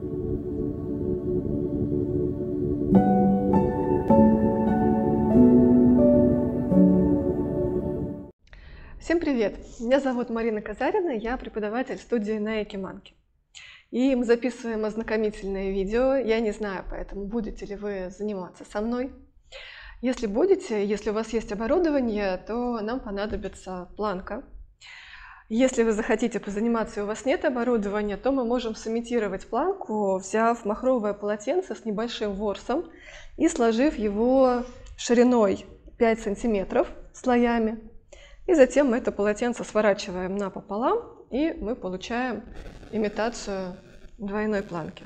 Всем привет! Меня зовут Марина Казарина, я преподаватель студии Nike Monkey. И мы записываем ознакомительное видео. Я не знаю, поэтому будете ли вы заниматься со мной. Если будете, если у вас есть оборудование, то нам понадобится планка. Если вы захотите позаниматься и у вас нет оборудования, то мы можем сымитировать планку, взяв махровое полотенце с небольшим ворсом и сложив его шириной 5 сантиметров слоями. И затем мы это полотенце сворачиваем напополам, и мы получаем имитацию двойной планки.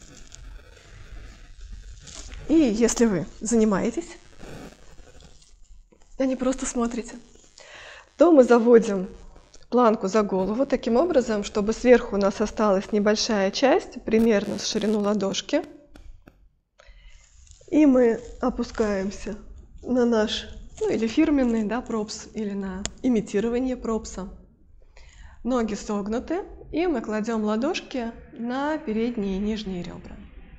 И если вы занимаетесь, а не просто смотрите, то мы заводим планку за голову таким образом, чтобы сверху у нас осталась небольшая часть, примерно с ширину ладошки. И мы опускаемся на наш или фирменный, пропс, или на имитирование пропса. Ноги согнуты, и мы кладем ладошки на передние и нижние ребра.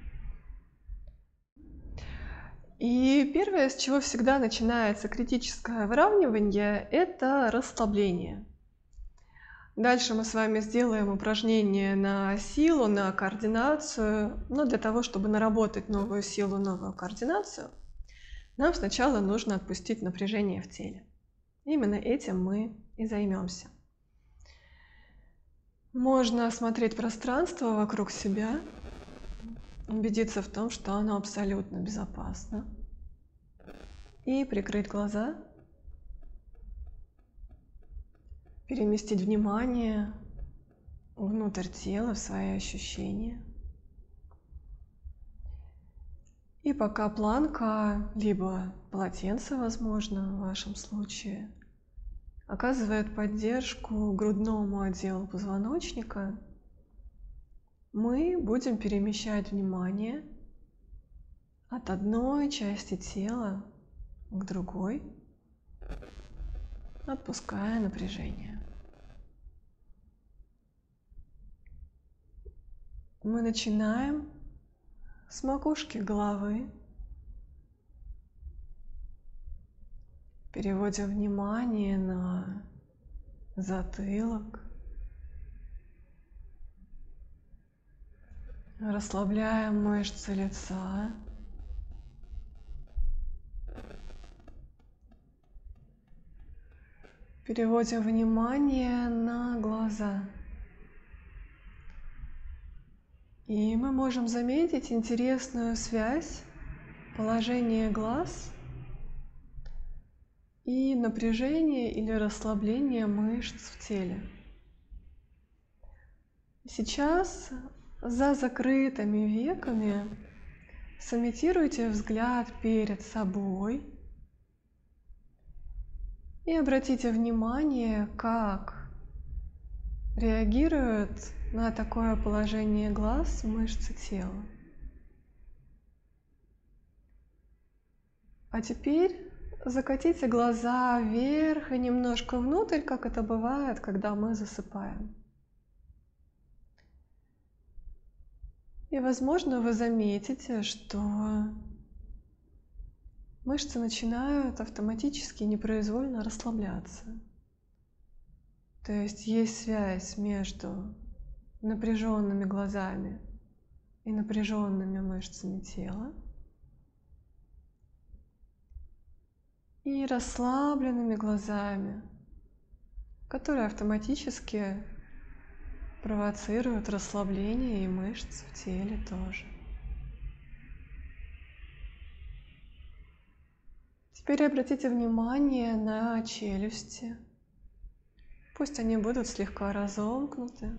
И первое, с чего всегда начинается критическое выравнивание, это расслабление. Дальше мы с вами сделаем упражнение на силу, на координацию. Но для того, чтобы наработать новую силу, новую координацию, нам сначала нужно отпустить напряжение в теле. Именно этим мы и займемся. Можно осмотреть пространство вокруг себя, убедиться в том, что оно абсолютно безопасно, и прикрыть глаза, переместить внимание внутрь тела, в свои ощущения. И пока планка, либо полотенце, возможно, в вашем случае, оказывает поддержку грудному отделу позвоночника, мы будем перемещать внимание от одной части тела к другой, отпуская напряжение. Мы начинаем с макушки головы, переводим внимание на затылок, расслабляем мышцы лица, переводим внимание на глаза. И мы можем заметить интересную связь положения глаз и напряжение или расслабление мышц в теле. Сейчас за закрытыми веками сымитируйте взгляд перед собой и обратите внимание, как реагируют на такое положение глаз мышцы тела. А теперь закатите глаза вверх и немножко внутрь, как это бывает, когда мы засыпаем. И, возможно, вы заметите, что мышцы начинают автоматически, непроизвольно расслабляться. То есть есть связь между напряженными глазами и напряженными мышцами тела и расслабленными глазами, которые автоматически провоцируют расслабление и мышц в теле тоже. Теперь обратите внимание на челюсти. Пусть они будут слегка разомкнуты.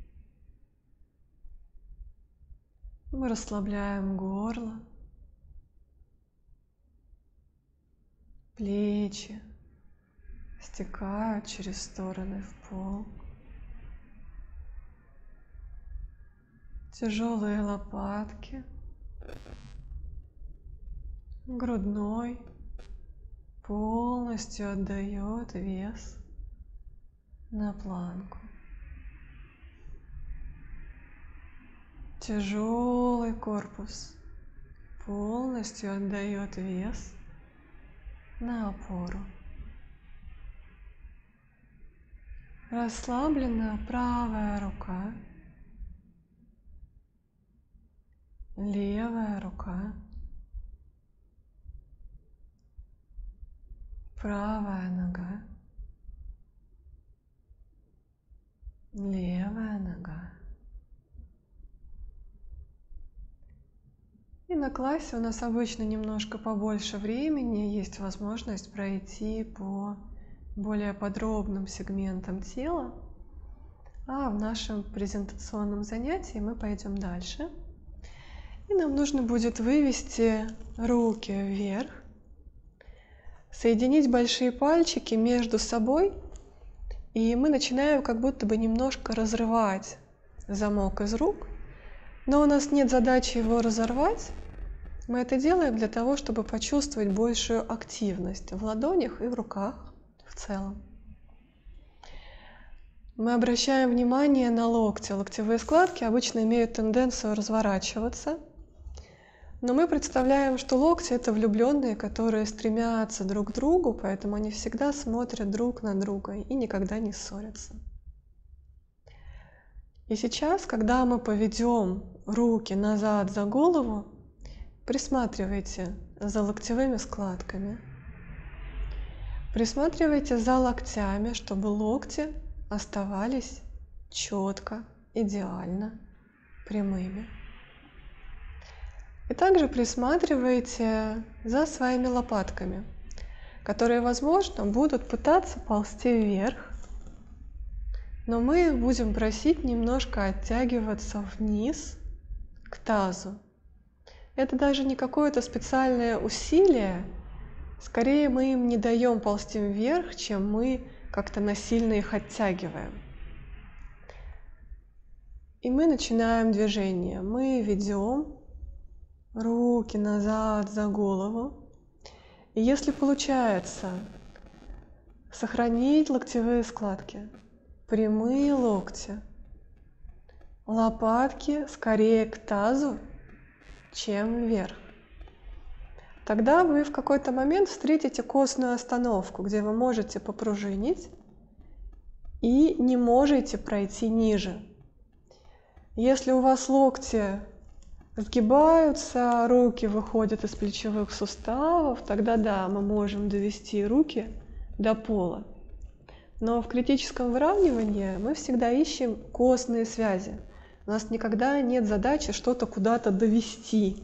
Мы расслабляем горло, плечи стекают через стороны в пол. Тяжелые лопатки, грудной полностью отдает вес на планку. Тяжелый корпус полностью отдает вес на опору. Расслаблена правая рука, левая рука, правая нога, левая нога. И на классе у нас обычно немножко побольше времени, есть возможность пройти по более подробным сегментам тела. А в нашем презентационном занятии мы пойдем дальше. И нам нужно будет вывести руки вверх, соединить большие пальчики между собой, и мы начинаем как будто бы немножко разрывать замок из рук, но у нас нет задачи его разорвать. Мы это делаем для того, чтобы почувствовать большую активность в ладонях и в руках в целом. Мы обращаем внимание на локти. Локтевые складки обычно имеют тенденцию разворачиваться, но мы представляем, что локти — это влюбленные, которые стремятся друг к другу, поэтому они всегда смотрят друг на друга и никогда не ссорятся. И сейчас, когда мы поведем руки назад за голову, присматривайте за локтевыми складками, присматривайте за локтями, чтобы локти оставались четко, идеально прямыми. И также присматривайте за своими лопатками, которые, возможно, будут пытаться ползти вверх, но мы будем просить немножко оттягиваться вниз к тазу. Это даже не какое-то специальное усилие, скорее мы им не даем ползти вверх, чем мы как-то насильно их оттягиваем. И мы начинаем движение. Мы ведем руки назад за голову. И если получается сохранить локтевые складки, прямые локти, лопатки скорее к тазу, чем вверх, тогда вы в какой-то момент встретите костную остановку, где вы можете попружинить и не можете пройти ниже. Если у вас локти сгибаются, руки выходят из плечевых суставов, тогда да, мы можем довести руки до пола. Но в критическом выравнивании мы всегда ищем костные связи. У нас никогда нет задачи что-то куда-то довести.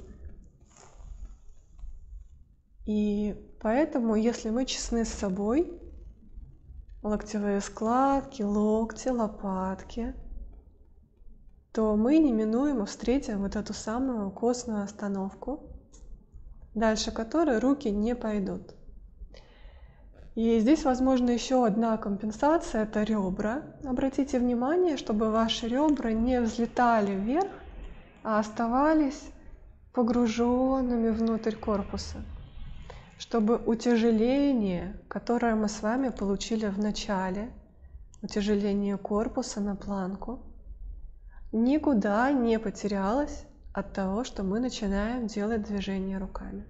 И поэтому, если мы честны с собой, локтевые складки, локти, лопатки, то мы неминуемо встретим вот эту самую костную остановку, дальше которой руки не пойдут. И здесь возможна еще одна компенсация — это ребра. Обратите внимание, чтобы ваши ребра не взлетали вверх, а оставались погруженными внутрь корпуса, чтобы утяжеление, которое мы с вами получили в начале, утяжеление корпуса на планку, никуда не потерялось от того, что мы начинаем делать движение руками.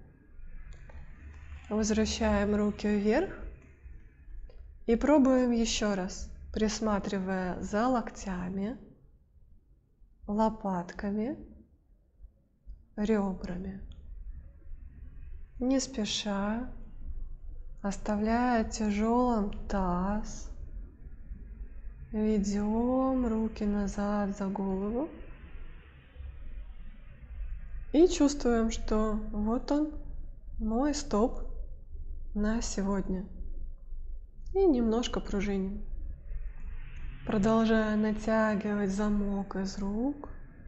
Возвращаем руки вверх и пробуем еще раз, присматривая за локтями, лопатками, ребрами. Не спеша, оставляя тяжелым таз, ведем руки назад за голову и чувствуем, что вот он, мой стоп на сегодня. И немножко пружиним, продолжая натягивать замок из рук,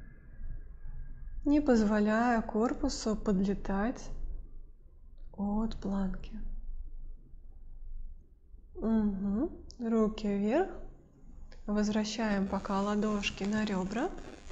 не позволяя корпусу подлетать от планки. Руки вверх. Возвращаем пока ладошки на ребра.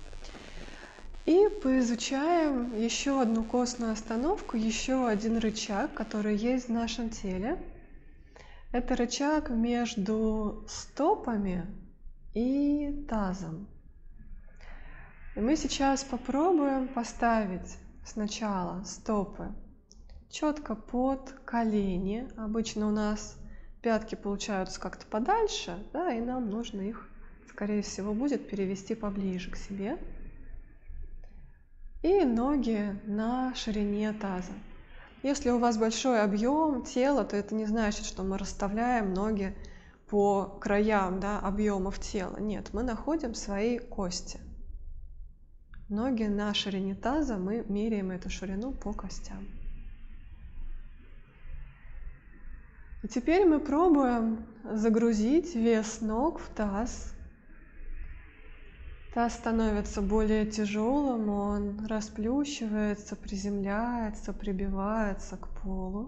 И поизучаем еще одну костную остановку, еще один рычаг, который есть в нашем теле. Это рычаг между стопами и тазом. И мы сейчас попробуем поставить сначала стопы четко под колени. Обычно у нас пятки получаются как-то подальше, да, и нам нужно их, скорее всего, будет перевести поближе к себе. И ноги на ширине таза. Если у вас большой объем тела, то это не значит, что мы расставляем ноги по краям, да, объемов тела. Нет, мы находим свои кости. Ноги на ширине таза, мы меряем эту ширину по костям. И теперь мы пробуем загрузить вес ног в таз. Таз становится более тяжелым, он расплющивается, приземляется, прибивается к полу.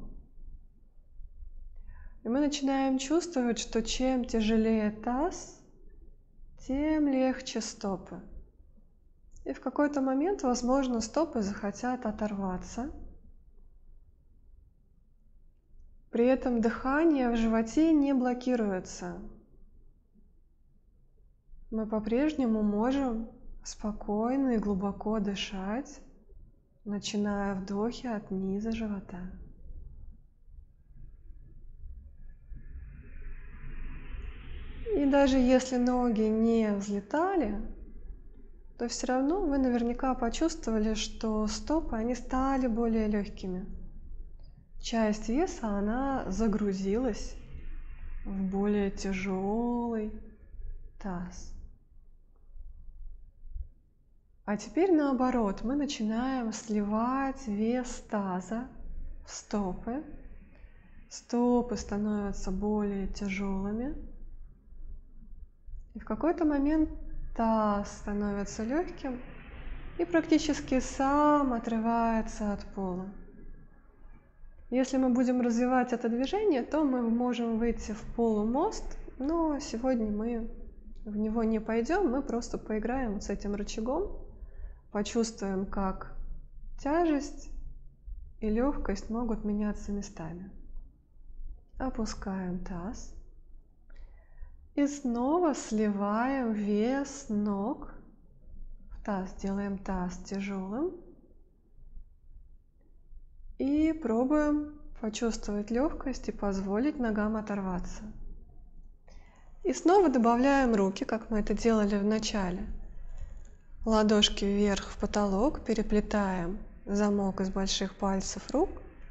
И мы начинаем чувствовать, что чем тяжелее таз, тем легче стопы. И в какой-то момент, возможно, стопы захотят оторваться. При этом дыхание в животе не блокируется. Мы по-прежнему можем спокойно и глубоко дышать, начиная вдохи от низа живота. И даже если ноги не взлетали, то все равно вы наверняка почувствовали, что стопы, они стали более легкими. Часть веса, она загрузилась в более тяжелый таз. А теперь наоборот, мы начинаем сливать вес таза в стопы. Стопы становятся более тяжелыми. И в какой-то момент таз становится легким и практически сам отрывается от пола. Если мы будем развивать это движение, то мы можем выйти в полумост, но сегодня мы в него не пойдем, мы просто поиграем с этим рычагом. Почувствуем, как тяжесть и легкость могут меняться местами. Опускаем таз. И снова сливаем вес ног в таз. Делаем таз тяжелым. И пробуем почувствовать легкость и позволить ногам оторваться. И снова добавляем руки, как мы это делали в начале. Ладошки вверх в потолок, переплетаем замок из больших пальцев рук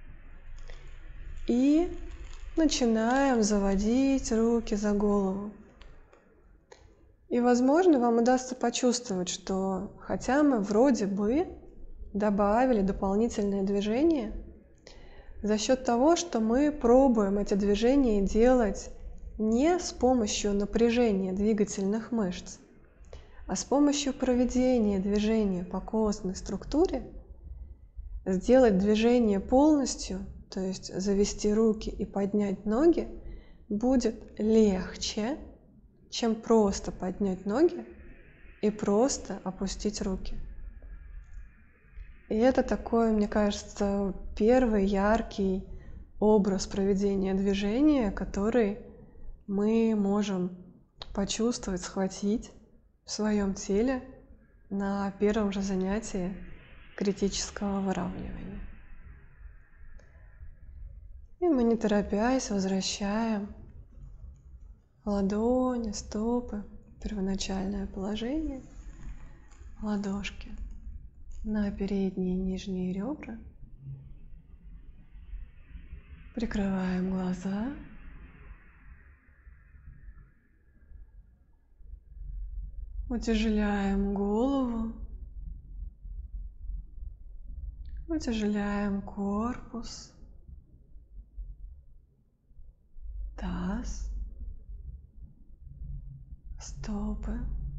и начинаем заводить руки за голову. И, возможно, вам удастся почувствовать, что хотя мы вроде бы добавили дополнительные движения, за счет того, что мы пробуем эти движения делать не с помощью напряжения двигательных мышц, а с помощью проведения движения по костной структуре, сделать движение полностью, то есть завести руки и поднять ноги, будет легче, чем просто поднять ноги и просто опустить руки. И это такой, мне кажется, первый яркий образ проведения движения, который мы можем почувствовать, схватить в своем теле на первом же занятии критического выравнивания. И мы, не торопясь, возвращаем ладони, стопы в первоначальное положение, ладошки на передние и нижние ребра. Прикрываем глаза. Утяжеляем голову. Утяжеляем корпус, таз, стопы,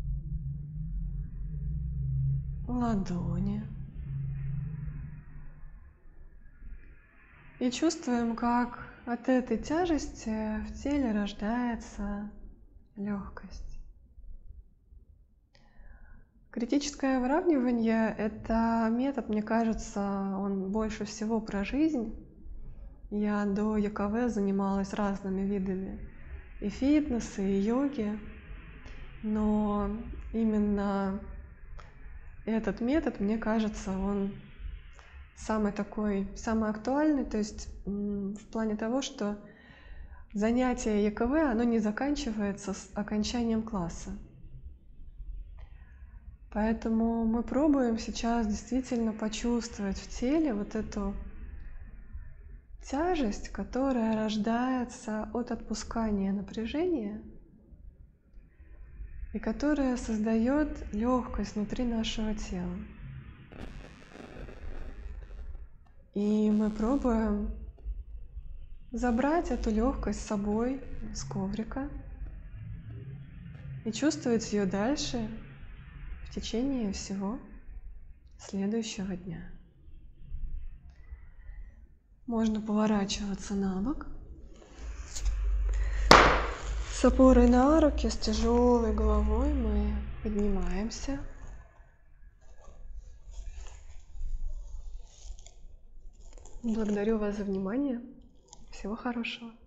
ладони. И чувствуем, как от этой тяжести в теле рождается легкость. Критическое выравнивание – это метод, мне кажется, он больше всего про жизнь. Я до ЯКВ занималась разными видами и фитнеса, и йоги, но именно этот метод, мне кажется, он самый актуальный, то есть в плане того, что занятие ЕКВ, оно не заканчивается с окончанием класса. Поэтому мы пробуем сейчас действительно почувствовать в теле вот эту тяжесть, которая рождается от отпускания напряжения и которая создает легкость внутри нашего тела. И мы пробуем забрать эту легкость с собой с коврика и чувствовать ее дальше в течение всего следующего дня. Можно поворачиваться на бок. С опорой на руки, с тяжелой головой мы поднимаемся. Благодарю вас за внимание. Всего хорошего.